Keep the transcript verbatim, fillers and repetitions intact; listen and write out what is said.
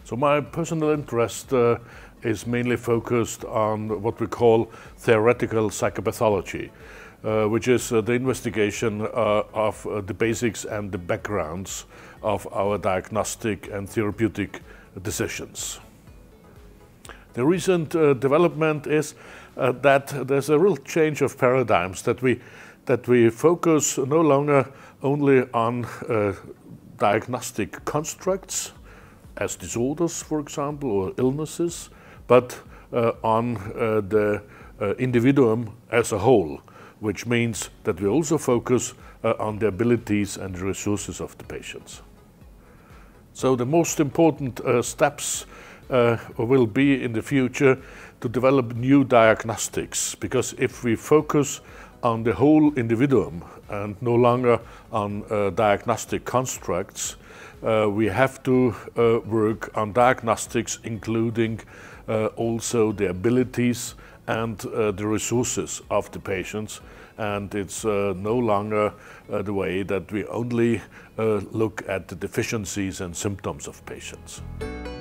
So my personal interest uh, is mainly focused on what we call theoretical psychopathology, uh, which is uh, the investigation uh, of uh, the basics and the backgrounds of our diagnostic and therapeutic decisions. The recent uh, development is uh, that there's a real change of paradigms, that we, that we focus no longer only on uh, diagnostic constructs, as disorders, for example, or illnesses, but uh, on uh, the uh, individuum as a whole, which means that we also focus uh, on the abilities and resources of the patients. So the most important uh, steps uh, will be in the future to develop new diagnostics, because if we focus on the whole individuum and no longer on uh, diagnostic constructs, Uh, we have to uh, work on diagnostics, including uh, also the abilities and uh, the resources of the patients. And it's uh, no longer uh, the way that we only uh, look at the deficiencies and symptoms of patients.